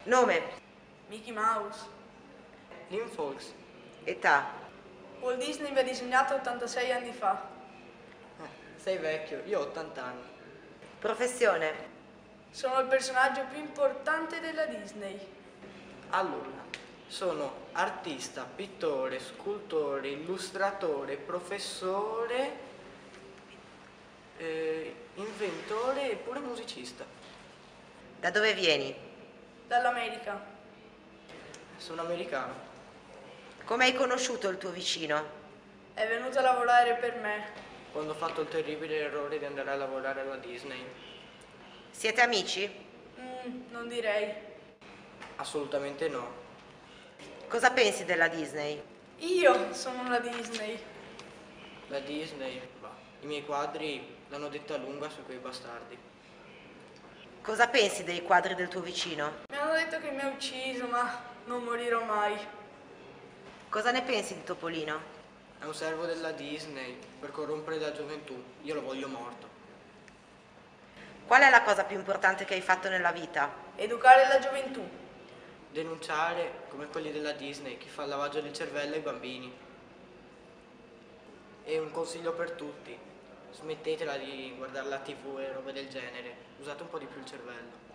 Nome, Mickey Mouse. Lynn Fox. età, Walt Disney mi ha disegnato 86 anni fa. Sei vecchio, io ho 80 anni. professione, Sono il personaggio più importante della Disney. Allora, sono artista, pittore, scultore, illustratore, professore, inventore e pure musicista. da dove vieni? Dall'America. Sono americano. Come hai conosciuto il tuo vicino? È venuto a lavorare per me. Quando ho fatto il terribile errore di andare a lavorare alla Disney. Siete amici? Non direi. Assolutamente no. Cosa pensi della Disney? Io sono la Disney. La Disney, bah, i miei quadri l'hanno detta lunga su quei bastardi. Cosa pensi dei quadri del tuo vicino? Mi hanno detto che mi ha ucciso, ma non morirò mai. Cosa ne pensi di Topolino? È un servo della Disney per corrompere la gioventù. Io lo voglio morto. Qual è la cosa più importante che hai fatto nella vita? Educare la gioventù. Denunciare, come quelli della Disney, chi fa il lavaggio del cervello ai bambini. E un consiglio per tutti: smettetela di guardare la TV e robe del genere. Usate un po' di più il cervello.